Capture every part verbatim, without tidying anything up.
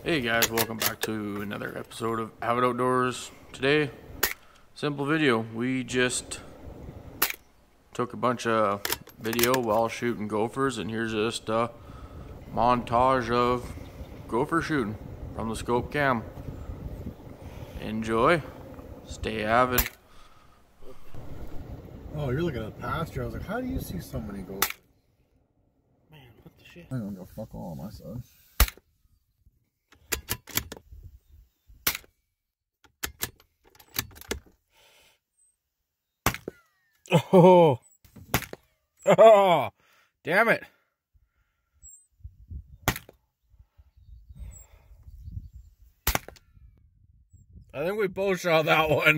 Hey guys, welcome back to another episode of Avid Outdoors. Today, simple video. We just took a bunch of video while shooting gophers, and here's just a montage of gopher shooting from the scope cam. Enjoy. Stay avid. Oh, you're looking at pasture. I was like, how do you see so many gophers? Man, what the shit? I don't go fuck all, my son. Oh, oh, damn it. I think we both shot that one.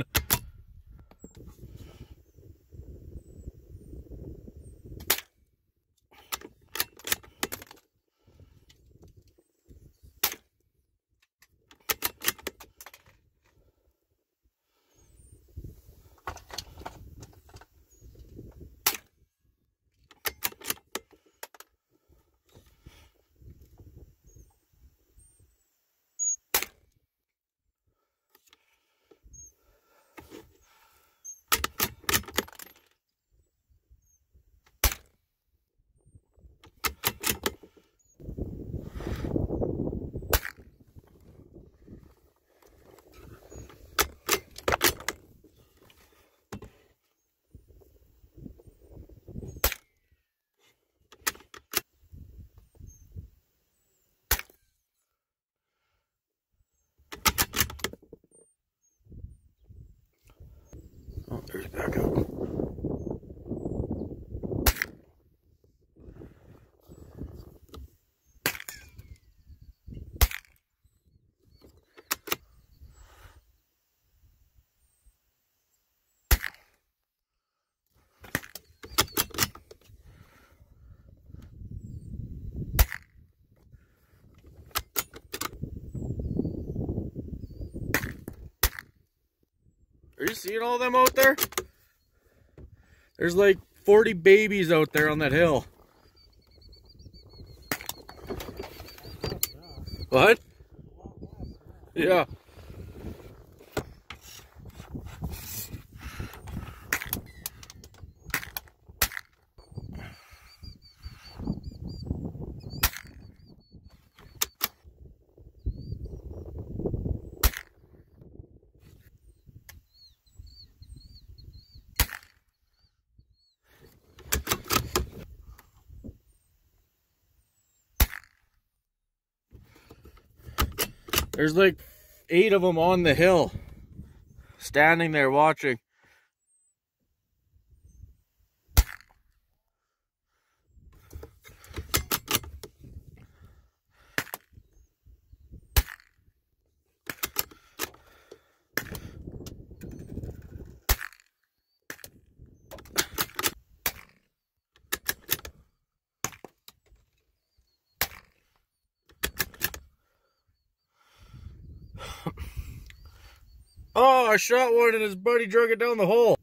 Oh, there's back up. Are you seeing all of them out there? There's like forty babies out there on that hill. What? Yeah. There's like eight of them on the hill, standing there watching. Oh, I shot one and his buddy drug it down the hole.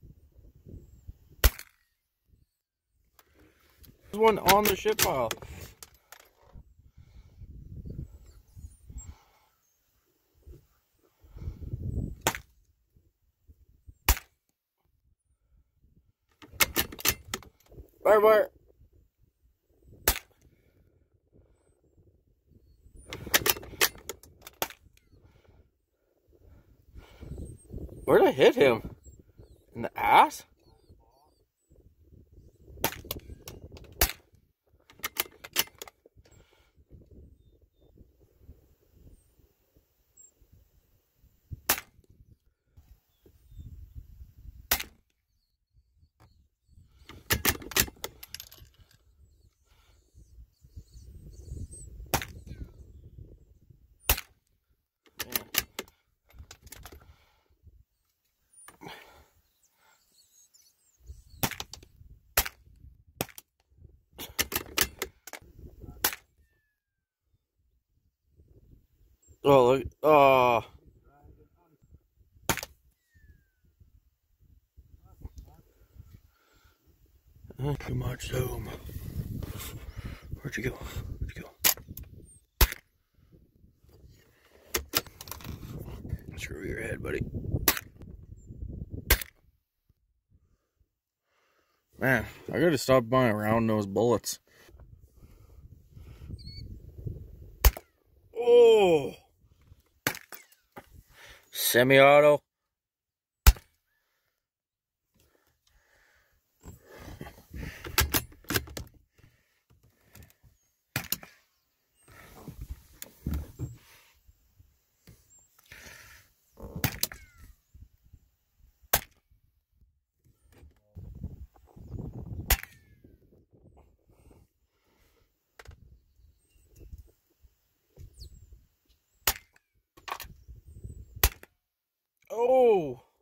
There's one on the shit pile. Fire, fire. Where'd I hit him? In the ass? Oh, look. Oh. Not too much zoom. Where'd you go? Where'd you go? Screw your head, buddy. Man, I gotta stop buying around those bullets. Oh! Semi-auto. Oh!